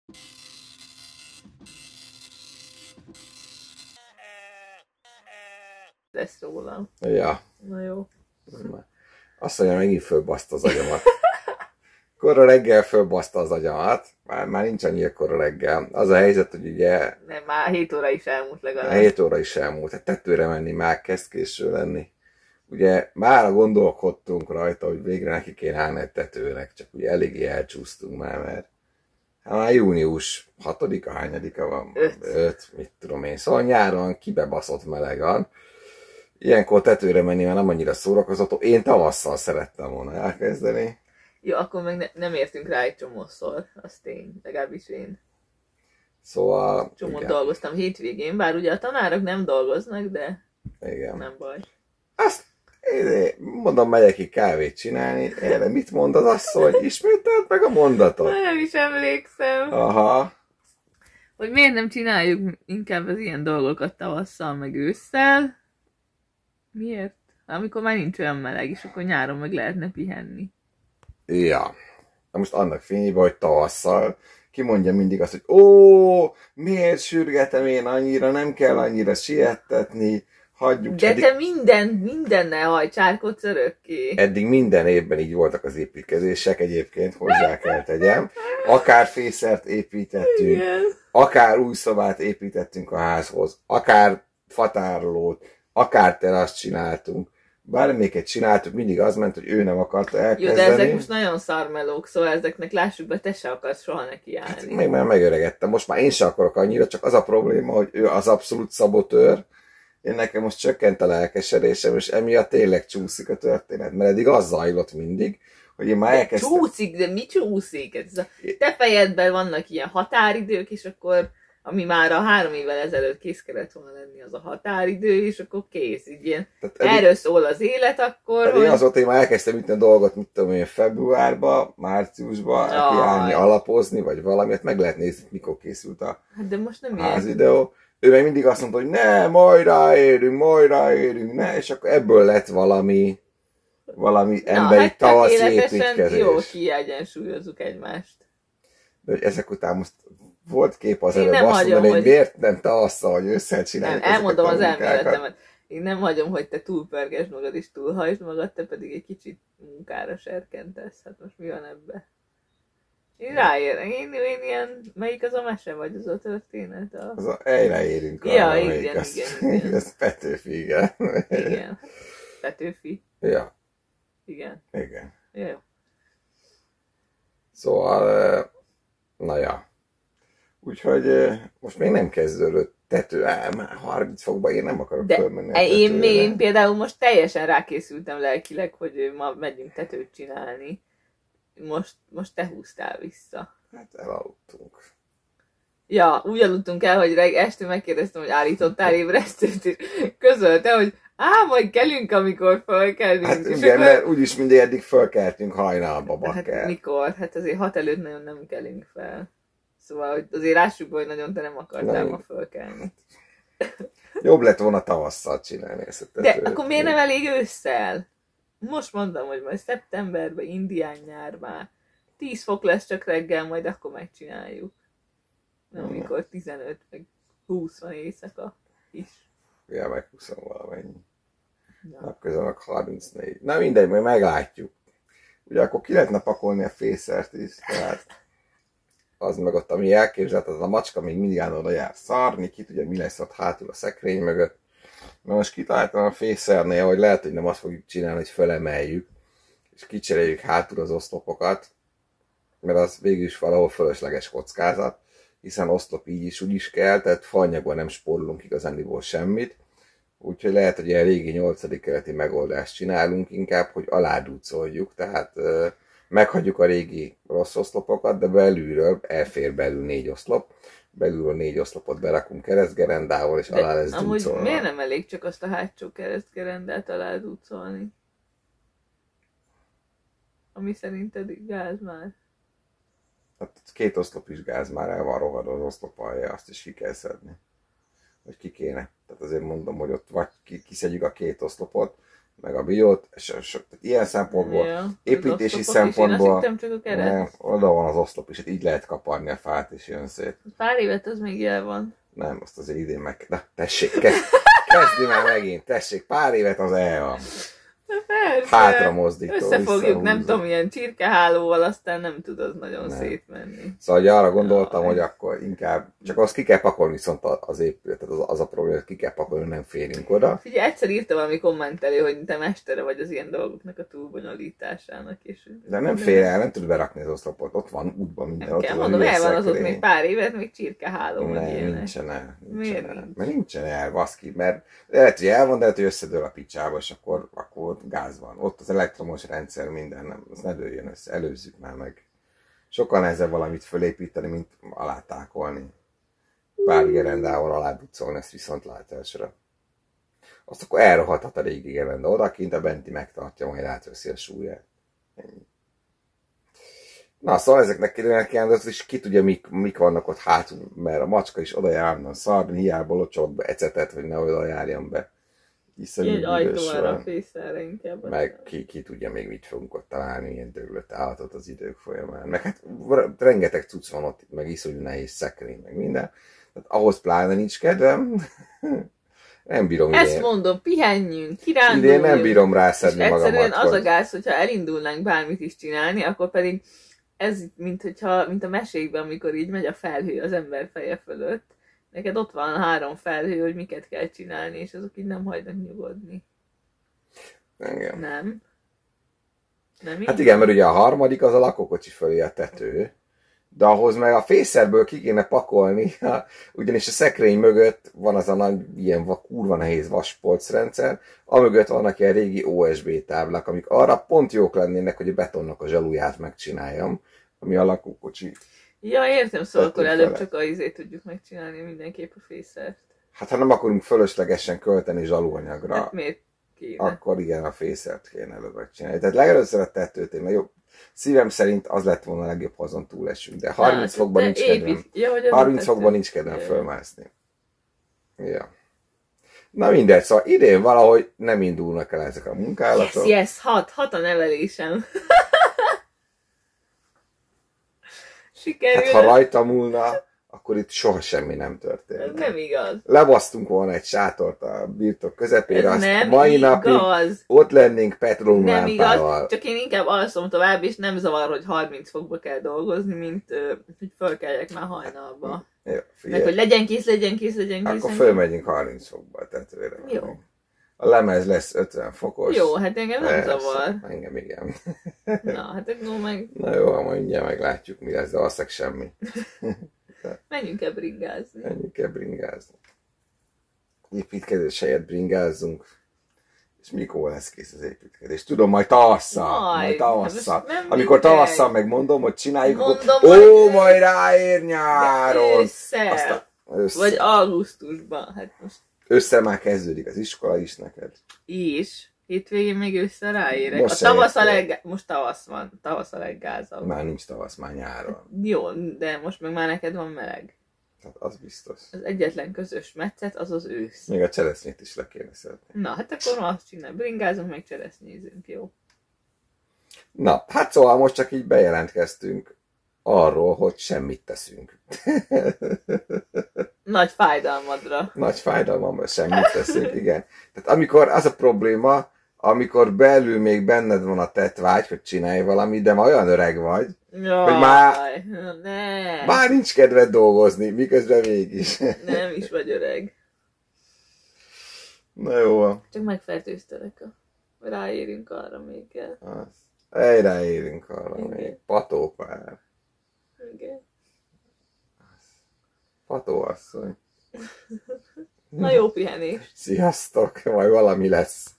Lesz rólam. Ja. Na jó. Azt mondja, megint fölbaszta az agyamat. Kora reggel fölbaszta az agyamat. Már nincs annyira kora reggel. Az a helyzet, hogy ugye... Nem, már 7 óra is elmúlt legalább. 7 óra is elmúlt. Hát tetőre menni már kezd késő lenni. Ugye már gondolkodtunk rajta, hogy végre neki kéne állni egy tetőnek, csak ugye eléggé elcsúsztunk már, mert hát már június 6-a, hányadika van? 5, mit tudom én. Szóval nyáron kibebaszott meleg van. Ilyenkor tetőre menni már nem annyira szórakozató. Én tavasszal szerettem volna elkezdeni. Jó, akkor meg nem értünk rá egy csomószor, az tény, legalábbis én. Szóval... Csomót dolgoztam hétvégén, bár ugye a tanárok nem dolgoznak, de igen. Nem baj. Azt mondom, megyek ki kávét csinálni. Erre mit mond az asszony? Ismételd meg a mondatot. Nem is emlékszem. Aha. Hogy miért nem csináljuk inkább az ilyen dolgokat tavasszal, meg ősszel? Miért? Amikor már nincs olyan meleg, és akkor nyáron meg lehetne pihenni. Ja. Na most annak fényében, hogy tavasszal ki mondja mindig azt, hogy ó, miért sürgetem én annyira, nem kell annyira siettetni, hagyjuk. De te mindennel hajcsárkodsz örökké. Eddig minden évben így voltak az építkezések, egyébként hozzá kell tegyem. Akár fészert építettünk, igen. Akár új szobát építettünk a házhoz, akár fatárolót, akár teraszt csináltunk. Bármelyiket csináltuk, mindig az ment, hogy ő nem akarta elkezdeni. Jó, de ezek most nagyon szarmelók, szóval ezeknek lássuk be, te se akarsz soha nekiállni. Hát még már megöregettem, most már én se akarok annyira, csak az a probléma, hogy ő az abszolút szabotőr. Én nekem most csökkent a lelkesedésem, és emiatt tényleg csúszik a történet, mert eddig az zajlott mindig, hogy én már elkezdtem... Csúszik, de mi csúszik? Te fejedben vannak ilyen határidők, és akkor ami már a 3 évvel ezelőtt kész kellett volna lenni, az a határidő, és akkor kész, így ilyen. Erről szól az élet akkor, hogy... Én azóta én már elkezdtem itt a dolgot, mit tudom én, februárba, márciusba, kiállni, alapozni, vagy valamit, meg lehet nézni, mikor készült a hát de most nem házvideó. Ő meg mindig azt mondta, hogy ne, majd ráérünk, ne, és akkor ebből lett valami emberi hát tavaszi építkezés. Jó, kiegyensúlyozzuk egymást. De hogy ezek után most volt kép az előbb azt mondani, hogy miért nem tavasszal, hogy ősszel csináljuk. Nem, elmondom az elméletemet. Én nem hagyom, hogy te túlpörgesd magad és túlhajtsd magad, te pedig egy kicsit munkára serkentesz. Hát most mi van ebbe? Én ráérek. Én ilyen, melyik az a mese, vagy az a történet? Az a ráérünk arra, ja, igen. Ez Petőfi, igen. Igen. Petőfi. Ja. Igen. Jó. Szóval, na ja. Úgyhogy most még nem kezdődött tető, már 30 fokban én nem akarok fölmenni a tetőre. Én például most teljesen rákészültem lelkileg, hogy ma megyünk tetőt csinálni. Most te húztál vissza. Hát elaludtunk. Ja, úgy aludtunk el, hogy este megkérdeztem, hogy állítottál ébresztőt, és közölte, hogy majd kelünk, amikor fölkelünk. Hát igen, mert úgyis mindig eddig fölkeltünk hajnalba, bakker. Hát mikor? Hát azért 6 előtt nagyon nem kelünk fel. Szóval hogy azért lássuk, hogy nagyon te nem akartál ma fölkelni. Jobb lett volna tavasszal csinálni ezt a tetőt. De akkor miért nem elég ősszel? Most mondom, hogy majd szeptemberben, indián nyár már. 10 fok lesz csak reggel, majd akkor megcsináljuk. Nem, amikor 15, meg 20 van éjszaka is. Ja, meg 20 valamennyi. Napközben meg 34. Na mindegy, majd meglátjuk. Ugye akkor ki lehetne pakolni a fészert is, tehát az meg ott, ami elképzelt, az a macska még mindig oda jár szarni, ki tudja, mi lesz ott hátul a szekrény mögött. Na most kitaláltam a fészernél, hogy lehet, hogy nem azt fogjuk csinálni, hogy fölemeljük, és kicseréljük hátul az oszlopokat, mert az végül is valahol fölösleges kockázat, hiszen oszlop így is úgy is kell, tehát faanyagban nem spórolunk igazándiból semmit, úgyhogy lehet, hogy ilyen régi 8. keleti megoldást csinálunk inkább, hogy aládúcoljuk, tehát meghagyjuk a régi rossz oszlopokat, de belülről elfér belül 4 oszlop, belülről 4 oszlopot berakunk keresztgerendával, és alá lesz dúcolva. Amúgy miért nem elég csak azt a hátsó keresztgerendát aládúcolni? Ami szerinted gáz már? Hát 2 oszlop is gáz, már el van rohadva az oszlop alja, azt is ki kell szedni. Vagy ki kéne. Tehát azért mondom, hogy ott vagy kiszedjük a 2 oszlopot, meg a biót, és ilyen szempontból, Ja, építési az oszlopok is, én azt szempontból, hittem csak a keret. nem, oda van az oszlop, és így lehet kaparni a fát, és jön szét. Pár évet az még jel van. Nem, azt azért idén meg... Na, tessék, kezdj már megint, tessék, pár évet az el van. Persze. Hátra mozdító, Összefogjuk, nem visszahúzó. tudom, ilyen csirkehálóval, aztán nem tudod nagyon Nem. szétmenni. Szóval hogy arra gondoltam, Jaj. hogy akkor inkább, csak azt ki kell pakolni, viszont az épületet, az a probléma, hogy ki kell pakolni, nem férünk oda. Figyelj, egyszer írta valami kommentelő, hogy te mestere vagy az ilyen dolgoknak a túlbonyolításának. És De nem fér el, nem tud berakni az oszlopot, ott van útban minden, nem ott kell, van mondom, el van az ott szekrény. még pár évet, még csirkeháló, meg Nem, ilyenek. nincsen el. Miért Nincsen el. nincs? Mert nincsen el, baszki, mert lehet, hogy el van, de lehet, hogy összedől a picsába, és akkor gáz van. Ott az elektromos rendszer, minden, nem, az ne dőljön össze, előzzük már meg. Sokkal nehezebb valamit fölépíteni, mint alátákolni. Pár gerendával aláducolni, ezt viszont látásra. Azt akkor elrohadhat a régi gerenda odakint, a benti megtartja, majd átveszi a súlyát. Ennyi. Na, szóval ezeknek kellene, és ki tudja, mik vannak ott hátul, mert a macska is oda járna szarni, hiába locsog be ecetet, hogy ne oda járjon be. Hiszen Egy ajtó arra a fészerre inkább. meg ki tudja még mit fogunk ott találni, ilyen döglött állatot az idők folyamán. Meg hát rengeteg cucc van ott, meg iszonyú nehéz szekrény, meg minden. Tehát ahhoz pláne nincs kedvem. Nem bírom Ezt idén. mondom, pihenjünk, kiránduljunk. Idén nem bírom És rászedni egyszerűen magamat. az a gáz, hogyha elindulnánk bármit is csinálni, akkor pedig ez, mint a mesékben, amikor így megy a felhő az ember feje fölött. Neked ott van 3 felhő, hogy miket kell csinálni, és azok így nem hagynak nyugodni. Igen. Nem? Nem így? Hát igen, mert ugye a harmadik az a lakókocsi fölé a tető, de ahhoz meg a fészerből ki kéne pakolni, ugyanis a szekrény mögött van az a nagy, ilyen kurva nehéz vaspolcrendszer, amögött vannak ilyen régi OSB táblák, amik arra pont jók lennének, hogy a betonnak a zsaluját megcsináljam, ami a lakókocsi. Ja, értem, szóval akkor Tető előbb fele. csak a izét tudjuk megcsinálni mindenképp a fészert. Hát ha nem akarunk fölöslegesen költeni zsalúanyagra, Hát miért kéne? akkor igen, a fészert kéne előbb megcsinálni. Tehát legelőször a tetőt én jobb. Szívem szerint az lett volna a legjobb, ha azon túlesünk, de 30 fokban nincs kedvem. Ja, hogy az 30 a fokban tető. nincs kedvem Jaj. fölmászni. Ja. Na mindegy, szóval idén valahogy nem indulnak el ezek a munkálatok. Yes, 6 a nevelésem. Sikerül. Hát ha rajta múlna, akkor itt soha semmi nem Ez történt. nem igaz. Lebasztunk volna egy sátort a birtok közepére, Ez azt nem mai igaz. napig ott lennénk Nem petrólumlámpával. igaz, csak én inkább alszom tovább, és nem zavar, hogy 30 fokba kell dolgozni, mint hogy fölkeljek már hajnalba. Jó, Meg figyelj, hogy legyen kész. akkor fölmegyünk 30 fokba a tetőre. Jó. A lemez lesz 50 fokos. Jó, hát engem nem Persze, zavar. Engem igen. Na, hát akkor meg Na jó, majd mindjárt meglátjuk, mi lesz, de valószínűleg semmi. menjünk el bringázni. Ennyi kell bringázni. Építkezés helyett bringázzunk. És mikor lesz kész az építkezés? Tudom, majd tavasszal. Majd tavasszal. Hát most nem Amikor mindegy. tavasszal megmondom, hogy csináljuk, Mondom, akkor majd ráér nyáron. Ősszel. Aztán össze. Vagy augusztusban. Hát most Össze már kezdődik az iskola is neked. is. Hétvégén még össze ráérek. Most A se tavasz értél. most tavasz van. Tavasz a leggázabb. Már nincs tavasz, már nyáron. Jó, de most meg már neked van meleg. Tehát az biztos. Az egyetlen közös metszet az az ősz. Még a cseresznyét is le kéne szedni. Na, hát akkor ma azt csinál. Bringázunk, meg cseresznyézünk, jó? Na, hát szóval most csak így bejelentkeztünk arról, hogy semmit teszünk. Nagy fájdalmadra. Nagy fájdalmamra semmit teszünk, igen. Tehát amikor az a probléma, amikor belül még benned van a tetvágy, hogy csinálj valamit, de ma olyan öreg vagy, Jaj, hogy ne. már nincs kedved dolgozni, miközben mégis. Nem is vagy öreg. Na jó, Csak megfertőztelek. Ráérünk arra még kell. az. Ráérünk arra Igen. még. Patópár. Igen. Patóasszony. Na jó pihenés. Sziasztok, majd valami lesz.